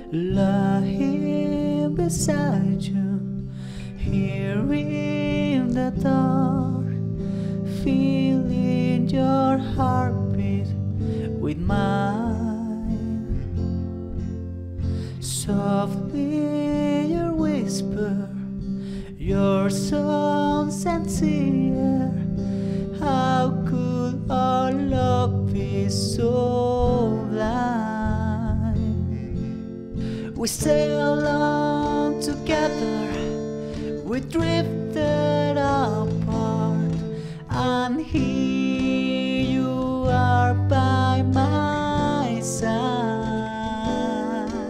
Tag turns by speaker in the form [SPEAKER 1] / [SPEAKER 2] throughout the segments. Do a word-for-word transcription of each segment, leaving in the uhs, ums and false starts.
[SPEAKER 1] lying beside you, here in the dark, feeling your heartbeat with mine. Softly you whisper your so sincere. How could our love be so blind? We sailed along together, we drifted apart, and here you are by my side.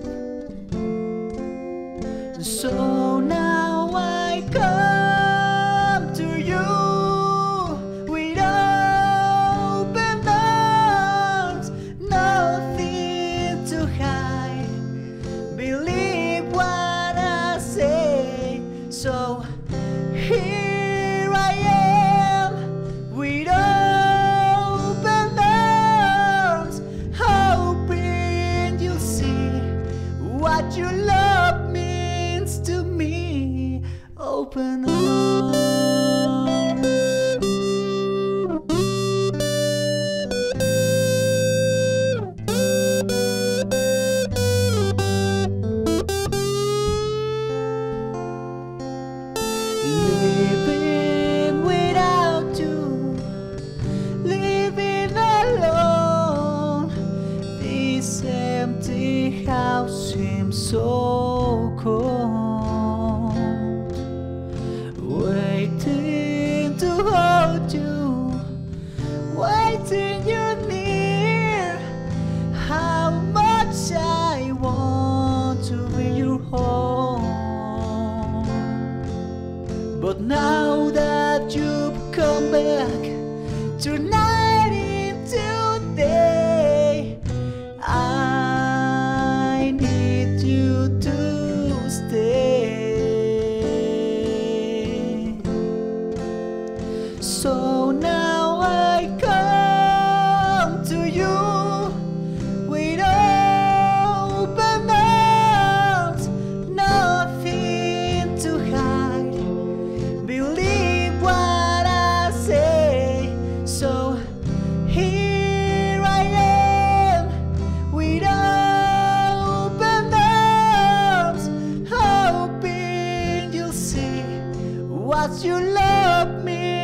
[SPEAKER 1] So now I come to you with open arms, nothing to hide. Believe what I say. So here I am with open arms, hoping you'll see what your love means to me. Open arms. Living without you, living alone, this empty house seems so cold. Waiting to hold you, waiting you're near. How much I want to be your home. But now that you've come back, tonight into day, I need you to stay. So now I come to you with open arms, nothing to hide. Believe what I say. So here I am with open arms, hoping you'll see what your love means.